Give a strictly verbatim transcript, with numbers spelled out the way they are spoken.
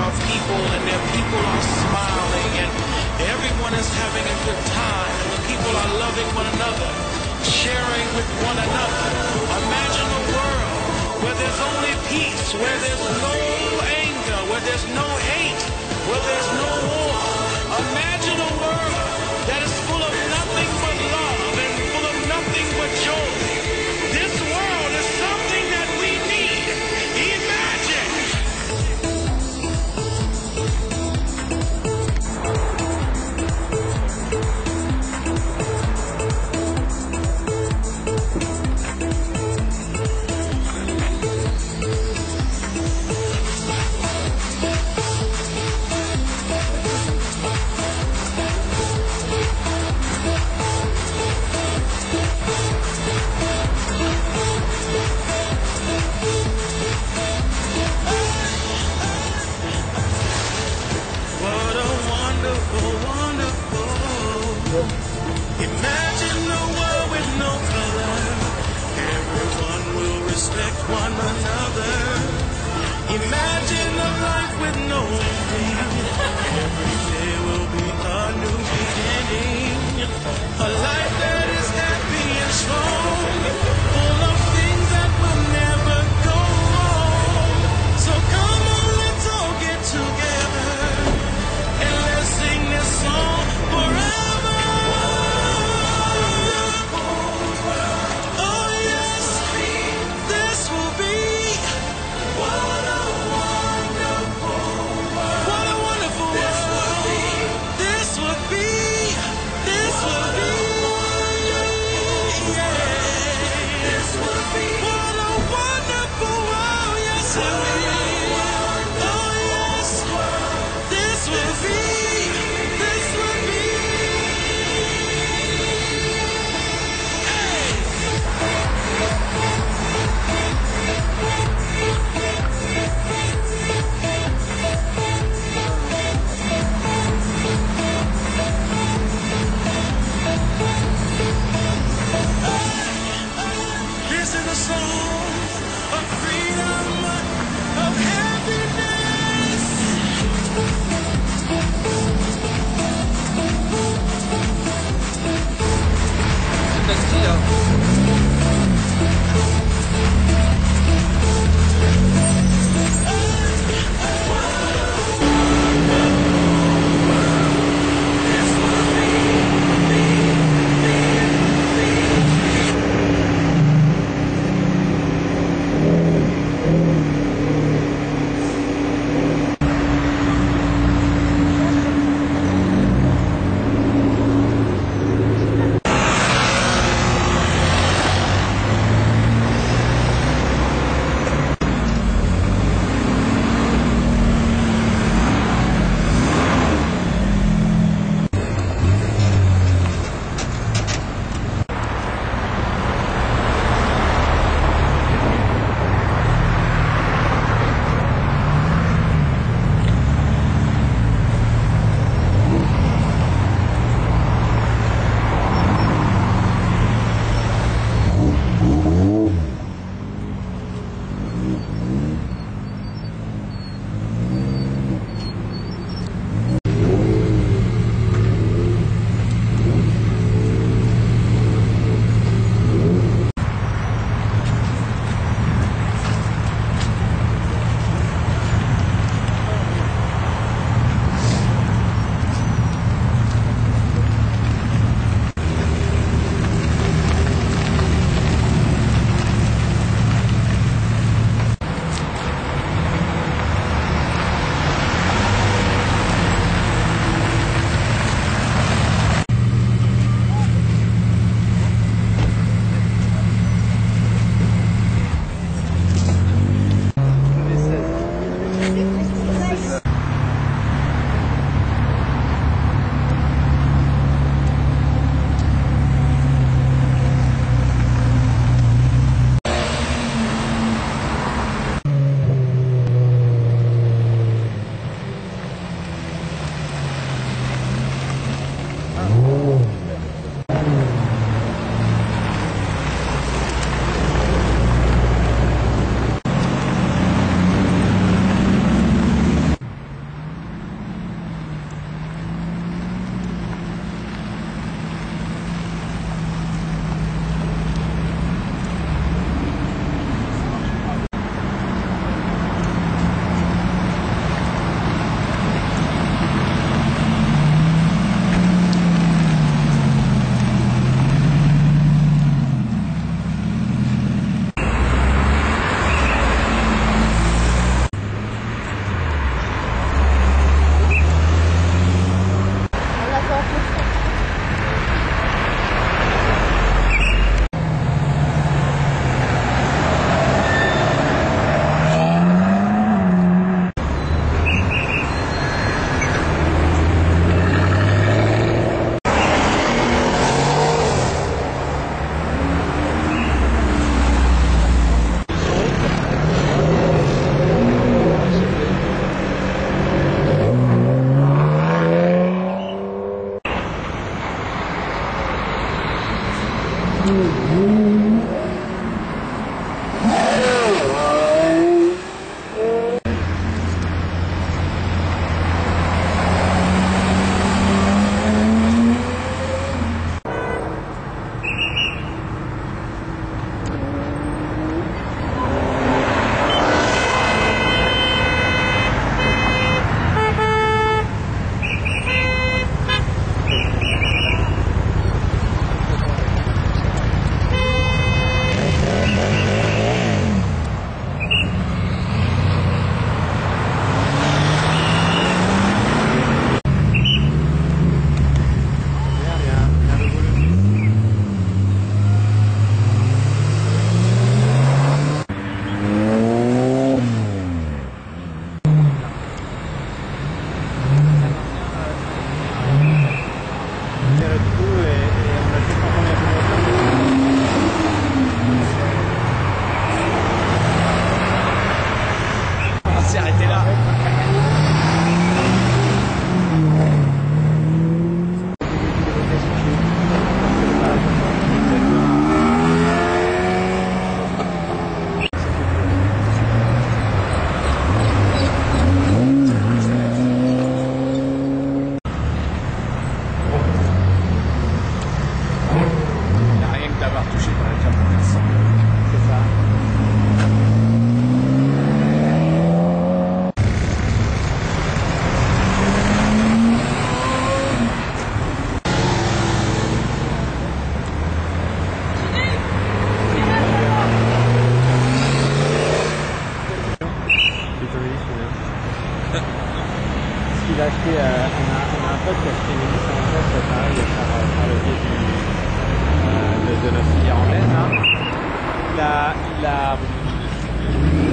are people and their people are smiling and everyone is having a good time and the people are loving one another, sharing with one another. Imagine a world where there's only peace, where there's no anger, where there's no hate, where there's no war. Imagine a world that is full of nothing but love and full of nothing but joy. This world is something that we need. Imagine. Imagine a world with no color. Everyone will respect one another. Imagine a life with no ending. Every day will be a new beginning. A life that is happy and strong, full of things that will never go wrong. So come on, let's all get together and let's sing this song forever. fait, hein, il y a par, par le biais du, euh, de, de notre filière anglaise. Hein. Il a, il a,